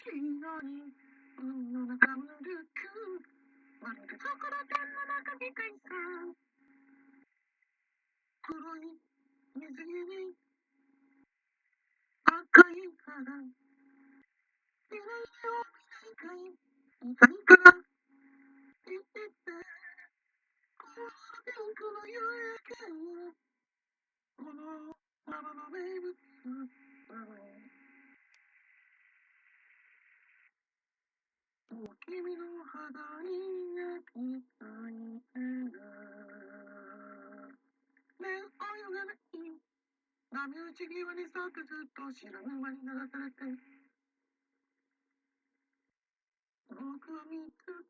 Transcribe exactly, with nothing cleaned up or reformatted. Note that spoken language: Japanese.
黄色に海の中むるくまるでそこら天の中で海さ黒い水着に赤い肌未来を見たい痛いから言ってコーラルピンクの夕焼けこのままの名物君の肌に焼き付いてるねえ泳がない波打ち際に沿ってずっと知らぬ間に流されて僕は見つ